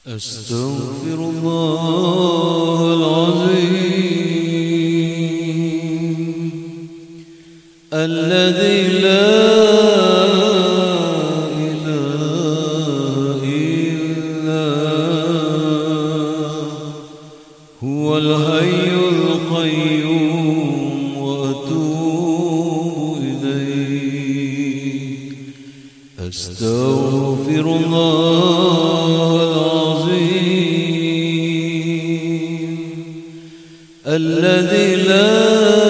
أستغفر الله العظيم الذي لا إله إلا هو الحي القيوم وأتوب إليه. أستغفر الله الذي لا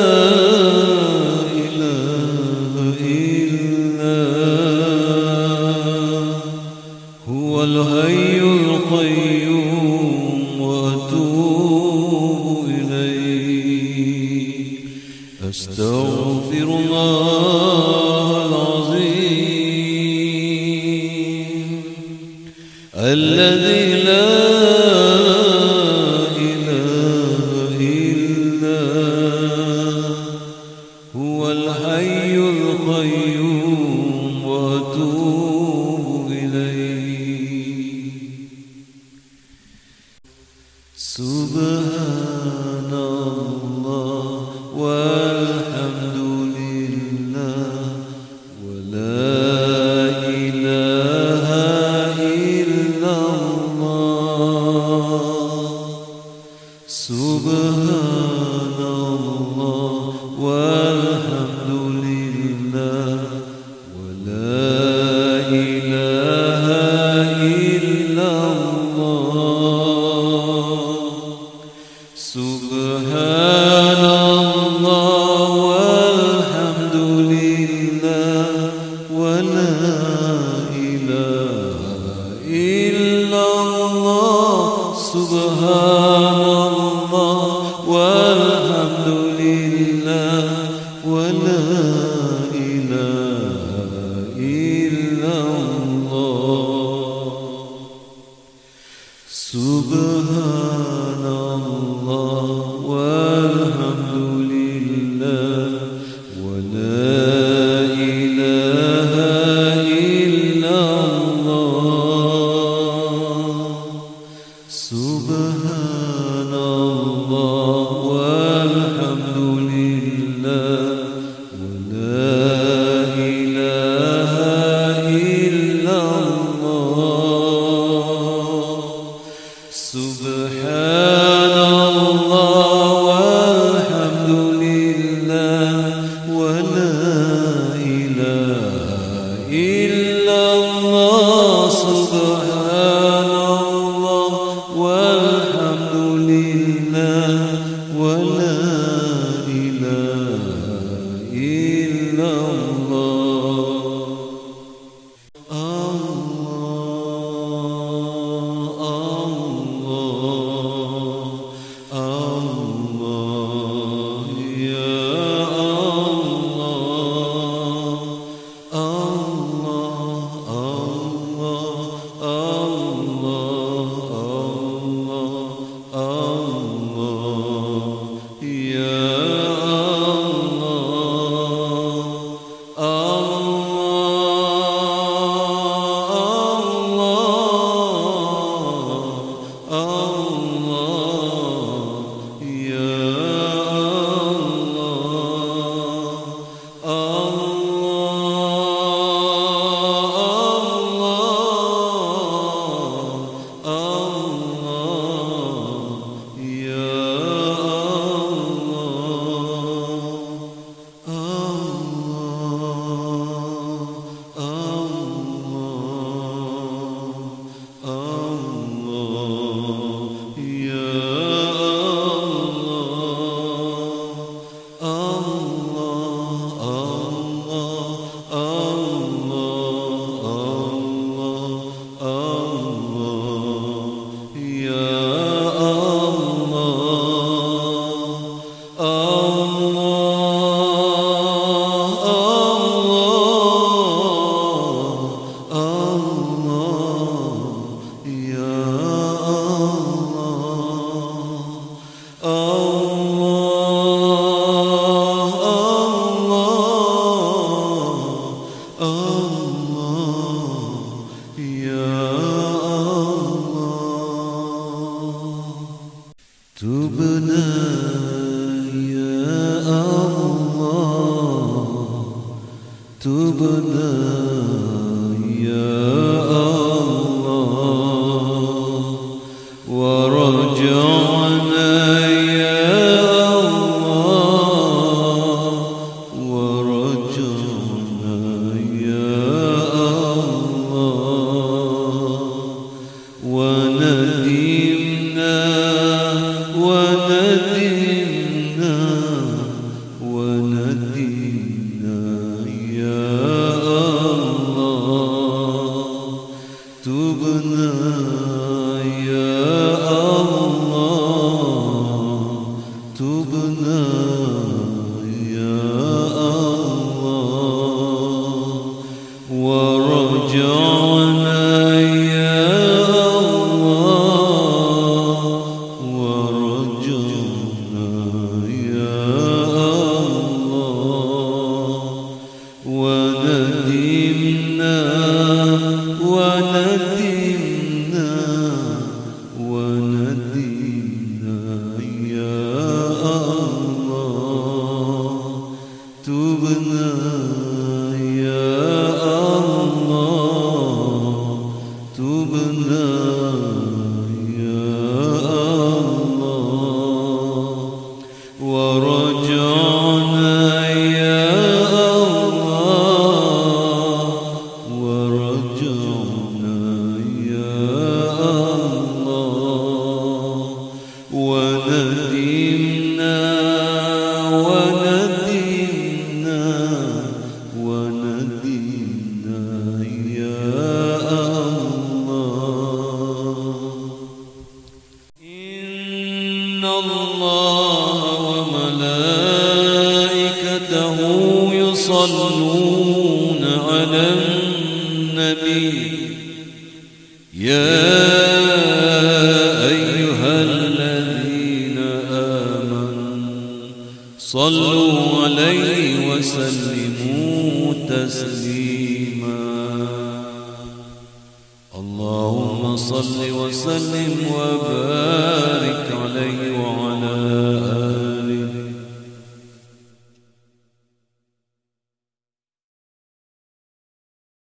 إله إلا هو الحي القيوم وأتوب إليه. أستغفر الله العظيم الذي لا الحي القيوم وأتوب إليه. سبحان الله والحمد لله ولا إله إلا الله. سبحان الله والحمد لله ولا إله إلا الله. سبحان الله والحمد لله ولا إله إلا الله. سبحان الله والحمد لله ولا إله إلا الله. سبحان الله والحمد لله ولا إله إلا الله. سبحان الله والحمد لله ولا إله إلا الله. سبحان الله والحمد لله ولا إله إلا الله. سبحان الله والحمد لله ولا إله إلا الله. الله يا الله الله الله الله تبنا يا الله تبنا يا الله ورجعنا يا الله ورجعنا يا الله وندمنا وندمنا وندمنا يا الله تبنا يا الله تبنا يا الله ورجعنا يا الله ورجعنا يا الله وندمنا وندمنا وندمنا يا الله إن الله وملائكته يصلون على النبي يا أيها الذين آمنوا صلوا عليه وسلموا تسليما اللهم صل وسلم وبارك عليه وعلى